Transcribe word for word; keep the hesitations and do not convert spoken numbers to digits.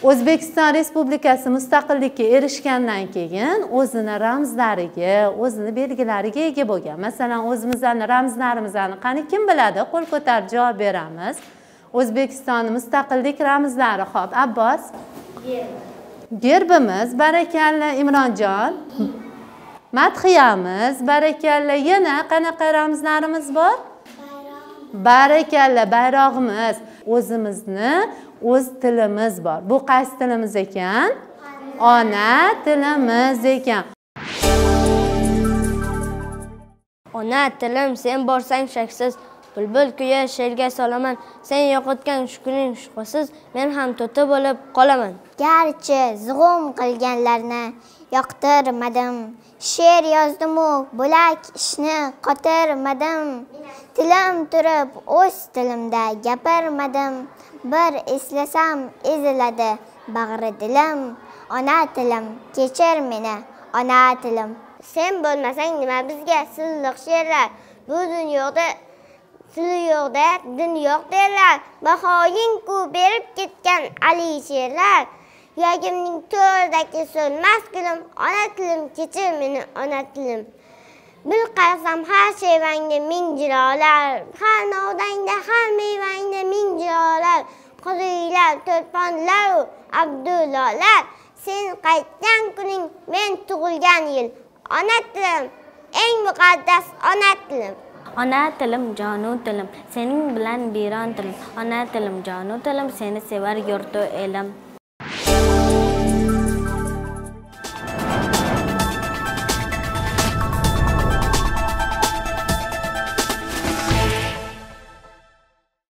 O'zbekiston Respublikasi mustaqillikka erishgandan keyin o'zini ramzlariga, o'zini belgilariga ega bo'lgan. Masalan, o'zimizning ramzlarimizni qani kim biladi? Qo'l ko'tarib javob beramiz. O'zbekistonning mustaqillik ramzlari. Xo'p, Abbos. Gerbimiz, barakalla Imronjon. Madhiyamiz, barakalla. Yana qanaqa ramzlarimiz bor? Barakalla, bayrog'imiz. O'zimizni o'z tilimiz bor. Bu qaysi tilimiz ekan? Ona tilimiz ekan. Ona tilim, sen borsang shaksiz, bulbul kuya sherga solaman. Sen yo'qotgan shu kuning shubhasiz, men ham to'ta bo'lib qolaman. Garchi zug'um qilganlarni yoqtirmadim, she'r yozdim-u bo'lak ishni qotirmadim. Tilim turib o'z tilimda gapirmadim, bir eslasam eziladi bag'ri dilim. Ona tilim, kechir meni, ona tilim. Sen bo'lmasang nima bizga silliq she'rlar, bu dunyoda sil yo'qda din yo'q derlar. Bahoying-ku berib ketgan Ali she'rlar, yuragimning to'ridagi so'lmas gulim, ona tilim, kechir meni, ona tilim. Bil qarasam har shevangda ming jilolar, har novdangda har mevangda ming jilolar, qoziylar, to'rtfonlar u Abdullolar. Sen qaytgan kuning men tug'ilgan yil. Ona tilim, eng muqaddas ona tilim. Ona tilim, jonu tilim, sening bilan biron tilim. Ona tilim, jonu tilim, seni sevar yurtu elim.